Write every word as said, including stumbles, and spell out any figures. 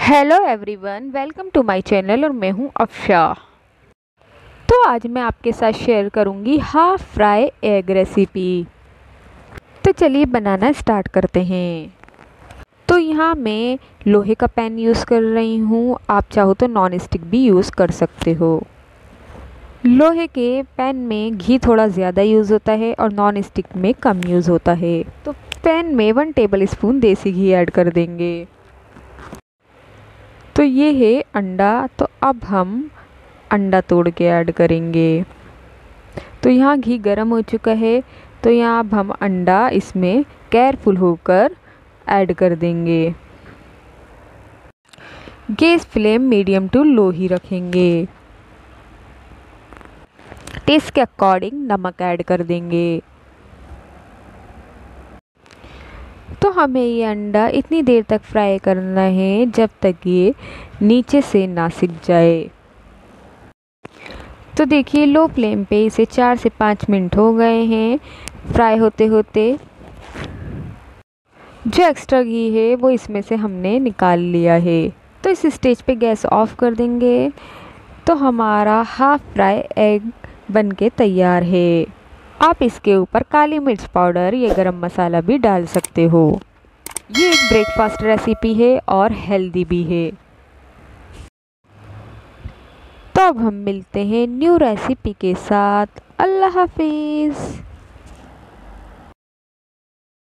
Hello everyone, welcome to my channel और मैं हूं अफशा। तो आज मैं आपके साथ शेयर करूंगी हाफ फ्राई एग रेसिपी। तो चलिए बनाना स्टार्ट करते हैं। तो यहाँ मैं लोहे का पैन यूज़ कर रही हूँ, आप चाहो तो नॉन स्टिक भी यूज़ कर सकते हो। लोहे के पैन में घी थोड़ा ज़्यादा यूज़ होता है और नॉन स्टिक में कम यूज़ होता है। तो पैन में वन टेबल स्पून देसी घी ऐड कर देंगे। तो ये है अंडा, तो अब हम अंडा तोड़ के ऐड करेंगे। तो यहाँ घी गर्म हो चुका है, तो यहाँ अब हम अंडा इसमें केयरफुल होकर ऐड कर देंगे। Gas flame medium to low ही रखेंगे। टेस्ट के अकॉर्डिंग नमक ऐड कर देंगे। तो हमें ये अंडा इतनी देर तक फ्राई करना है जब तक ये नीचे से ना सिक जाए। तो देखिए लो फ्लेम पे इसे चार से पाँच मिनट हो गए हैं फ्राई होते होते। जो एक्स्ट्रा घी है वो इसमें से हमने निकाल लिया है। तो इस स्टेज पे गैस ऑफ कर देंगे। तो हमारा हाफ फ्राई एग बनके तैयार है। आप इसके ऊपर काली मिर्च पाउडर या गरम मसाला भी डाल सकते हो। ये एक ब्रेकफास्ट रेसिपी है और हेल्दी भी है। तो अब हम मिलते हैं न्यू रेसिपी के साथ। अल्लाह हाफिज़।